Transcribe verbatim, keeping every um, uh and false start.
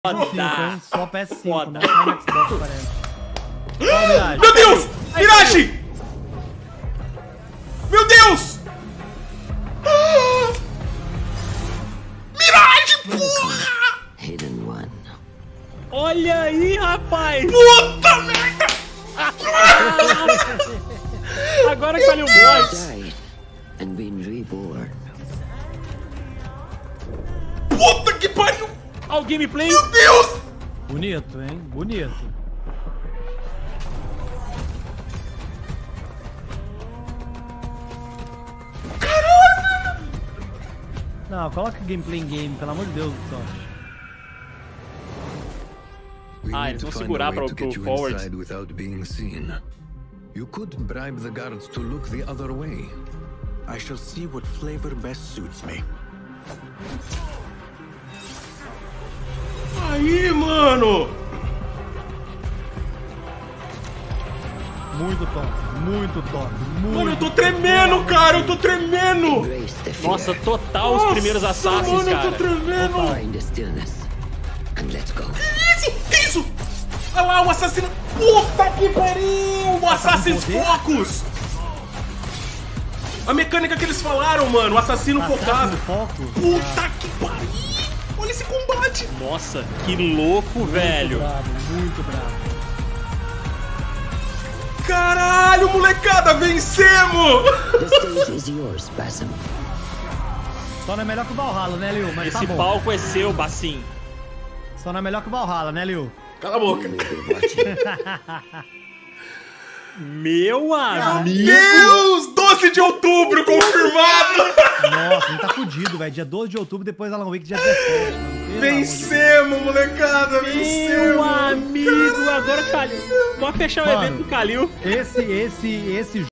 Foda. Só P S cinco, Foda. não sai no Xbox, parece. Ó, Mirage. Meu Deus! Mirage! Meu Deus! Ah! Mirage, porra! Hidden one. Olha aí, rapaz! Puta merda! Agora que olha o boss. Died and been reborn. Puta que pariu! Olha o gameplay. Meu Deus! Bonito, hein? Bonito. Caralho! Não, coloca gameplay em game, pelo amor de Deus do céu. Ah, eles vão segurar para o pro forward. Without being seen. You could bribe the guards to look the other way. I shall see what flavor best suits me. Aí, mano! Muito top, muito top, muito Mano, eu tô tremendo, cara! Eu tô tremendo! Embrace the fear. Nossa, total os primeiros Nossa, Assassins, mano, eu cara. tô tremendo! Find the stillness and let's go. Que isso? Que isso? Olha lá, o assassino... Puta que pariu! O Assassin's poder? Focus! A mecânica que eles falaram, mano. O assassino focado. no foco. Puta que pariu! Olha esse combate! Nossa, que louco, velho. Bravo, muito bravo. Caralho, molecada, vencemos! The stage is yours, Basim. Só não é melhor que o Valhalla, né, Liu? Mas Esse tá bom. palco é seu, Bacim. Só não é melhor que o Valhalla, né, Liu? Cala a boca. We'll be watching. Meu amigo. Deus! doze de outubro, confirmado! Nossa, a gente tá fudido, velho. Dia doze de outubro, depois Alan Wake, dia dezessete, mano. Pelo amor de Deus. Vencemos, molecada, vencemos! Meu amigo, agora Calil. Pode fechar o Mano, evento do Calil. Esse, esse, esse